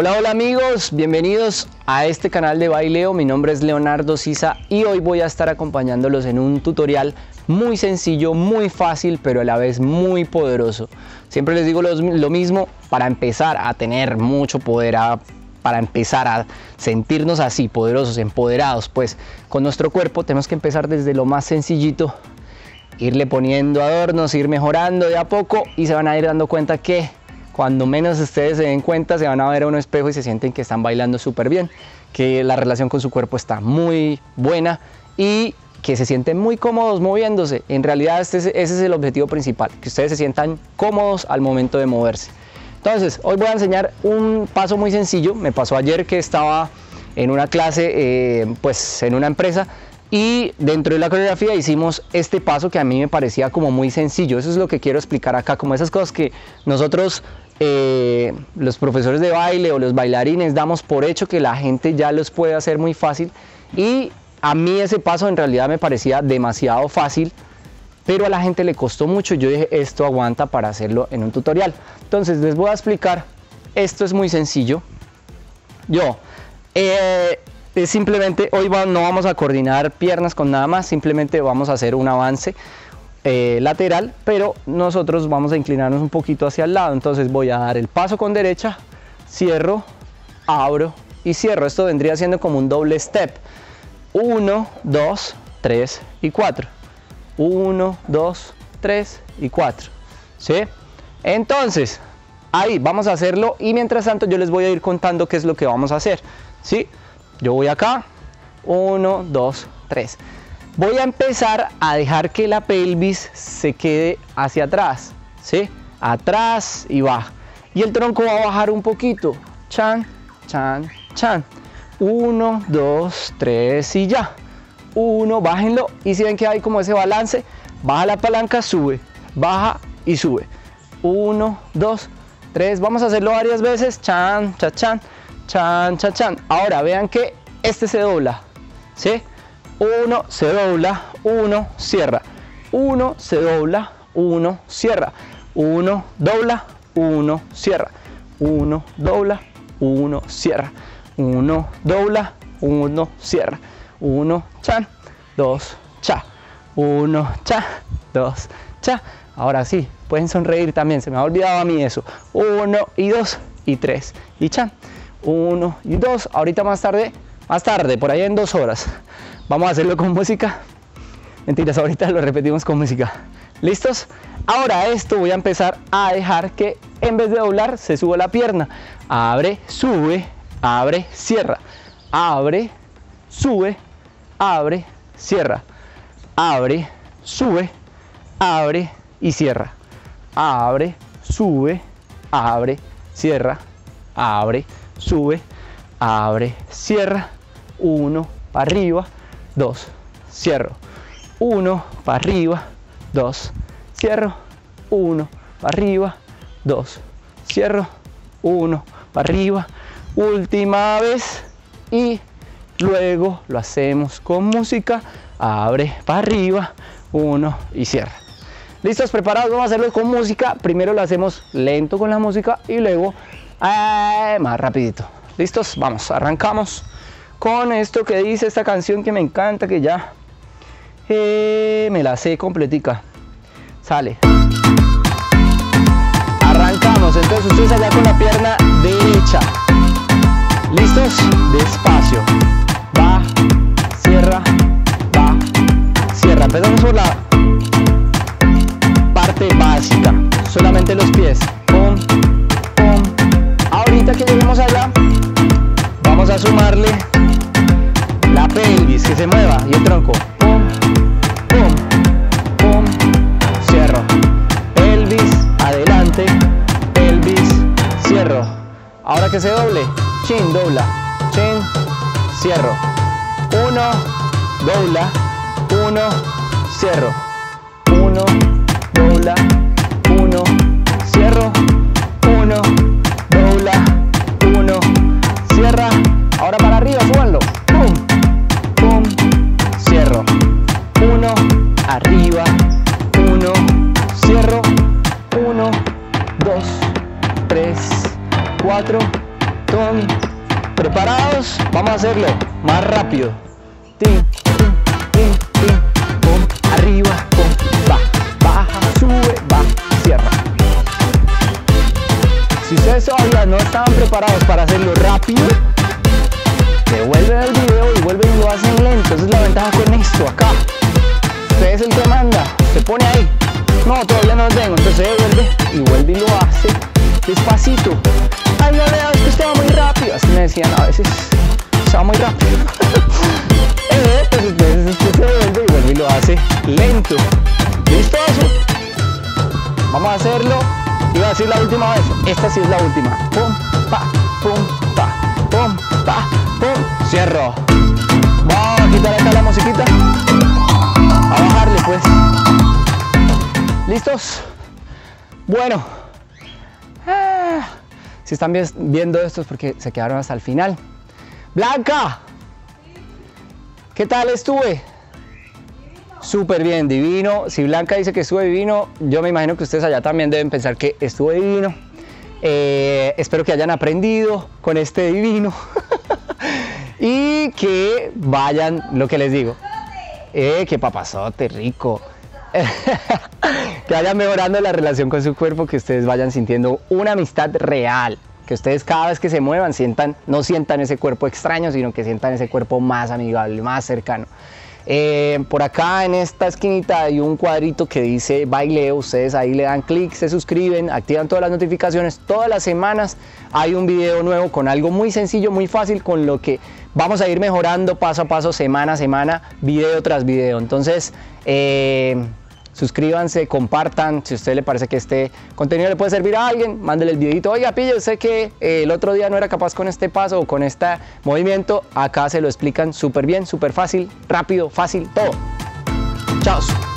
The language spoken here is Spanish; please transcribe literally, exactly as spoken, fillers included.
Hola, hola amigos, bienvenidos a este canal de baileo. Mi nombre es Leonardo Sisa y hoy voy a estar acompañándolos en un tutorial muy sencillo, muy fácil, pero a la vez muy poderoso. Siempre les digo lo, lo mismo, para empezar a tener mucho poder, a, para empezar a sentirnos así, poderosos, empoderados, pues con nuestro cuerpo tenemos que empezar desde lo más sencillito, irle poniendo adornos, ir mejorando de a poco y se van a ir dando cuenta que cuando menos ustedes se den cuenta, se van a ver a un espejo y se sienten que están bailando súper bien, que la relación con su cuerpo está muy buena y que se sienten muy cómodos moviéndose. En realidad este es, ese es el objetivo principal, que ustedes se sientan cómodos al momento de moverse. Entonces, hoy voy a enseñar un paso muy sencillo. Me pasó ayer que estaba en una clase, eh, pues en una empresa, y dentro de la coreografía hicimos este paso que a mí me parecía como muy sencillo. Eso es lo que quiero explicar acá, como esas cosas que nosotros eh, los profesores de baile o los bailarines damos por hecho que la gente ya los puede hacer muy fácil, y a mí ese paso en realidad me parecía demasiado fácil, pero a la gente le costó mucho. Yo dije, esto aguanta para hacerlo en un tutorial. Entonces les voy a explicar. Esto es muy sencillo. Yo eh, es simplemente, hoy va, no vamos a coordinar piernas con nada más, simplemente vamos a hacer un avance eh, lateral, pero nosotros vamos a inclinarnos un poquito hacia el lado. Entonces voy a dar el paso con derecha, cierro, abro y cierro. Esto vendría siendo como un doble step. uno, dos, tres y cuatro. uno, dos, tres y cuatro. ¿Sí? Entonces, ahí vamos a hacerlo y mientras tanto yo les voy a ir contando qué es lo que vamos a hacer. ¿Sí? Yo voy acá, uno, dos, tres. Voy a empezar a dejar que la pelvis se quede hacia atrás, ¿sí? Atrás y baja. Y el tronco va a bajar un poquito. Chan, chan, chan. uno, dos, tres y ya. uno, bájenlo. Y si ven que hay como ese balance, baja la palanca, sube, baja y sube. uno, dos, tres. Vamos a hacerlo varias veces. Chan, chan, chan. Chan, chan, chan. Ahora vean que este se dobla, ¿sí? Uno se dobla, uno cierra. Uno se dobla, uno cierra. Uno dobla, uno cierra. Uno dobla, uno cierra. Uno dobla, uno cierra. Uno chan, dos cha. Uno cha, dos cha. Ahora sí, pueden sonreír también, se me ha olvidado a mí eso. Uno y dos y tres y chan. Uno y dos. Ahorita más tarde, más tarde, por ahí en dos horas, vamos a hacerlo con música. Mentiras, ahorita lo repetimos con música. ¿Listos? Ahora esto voy a empezar a dejar que en vez de doblar se suba la pierna. Abre, sube, abre, cierra. Abre, sube, abre, cierra. Abre, sube, abre y cierra. Abre, sube, abre, cierra. Abre, sube, abre, cierra. Uno para arriba, dos, cierro. Uno para arriba, dos, cierro. Uno para arriba, dos, cierro. Uno para arriba. Última vez y luego lo hacemos con música. Abre para arriba, uno y cierra. ¿Listos? ¿Preparados? Vamos a hacerlo con música. Primero lo hacemos lento con la música y luego eh, más rapidito. ¿Listos? Vamos, arrancamos con esto que dice esta canción que me encanta, que ya eh, me la sé completica. Sale. Arrancamos. Entonces ustedes allá con la pierna derecha. ¿Listos? Despacio. Va, cierra, va, cierra. Empezamos por la parte básica. Solamente los pies. Pum, pum. Ahorita que lleguemos allá, vamos a sumarle la pelvis, que se mueva, y el tronco. Pum, pum, pum. Cierro. Pelvis, adelante. Pelvis, cierro. Ahora que se doble. Chin, dobla, chin, cierro. Uno, dobla, uno, cierro. Uno, dobla, uno, cierro. Uno, dobla, uno, cierra. Ahora para arriba, súbanlo. Pum, pum, cierro. Uno, arriba, uno, cierro. Uno, dos, tres, cuatro. Tum. ¿Preparados? Vamos a hacerlo más rápido. Tin, tin, tin, tin. Pum, arriba, pum, va, baja, sube, va, cierra. Si ustedes todavía no estaban preparados para hacerlo rápido, devuelven el video y vuelven y lo hacen lento. Esa es la ventaja con esto acá. Usted es el que manda, se pone ahí. No, todavía no lo tengo, entonces devuelve y vuelve y lo hace despacito. Ay, no, no, es que usted va muy rápido. Así me decían a veces, se va muy rápido. eh, pues entonces usted se devuelve y vuelve y lo hace lento. ¿Listoso? Vamos a hacerlo. Iba a decir la última vez, esta sí es la última. Pum, pa, pum, pa, pum, pa, pum. Cierro. Vamos a quitar acá la musiquita. A bajarle pues. ¿Listos? Bueno. Ah, si están viendo esto es porque se quedaron hasta el final. Blanca. ¿Qué tal estuve? Súper bien, divino. Si Blanca dice que estuve divino, yo me imagino que ustedes allá también deben pensar que estuve divino. Eh, espero que hayan aprendido con este divino. Y que vayan, lo que les digo. Eh, qué papazote, rico. Que vayan mejorando la relación con su cuerpo, que ustedes vayan sintiendo una amistad real. Que ustedes cada vez que se muevan sientan, no sientan ese cuerpo extraño, sino que sientan ese cuerpo más amigable, más cercano. Eh, por acá en esta esquinita hay un cuadrito que dice Baileo. Ustedes ahí le dan clic, se suscriben, activan todas las notificaciones. Todas las semanas hay un video nuevo con algo muy sencillo, muy fácil, con lo que vamos a ir mejorando paso a paso, semana a semana, video tras video. Entonces eh, suscríbanse, compartan. Si a usted le parece que este contenido le puede servir a alguien, mándele el videito. Oiga, pille, yo sé que eh, el otro día no era capaz con este paso o con este movimiento. Acá se lo explican súper bien, súper fácil, rápido, fácil, todo. Chao.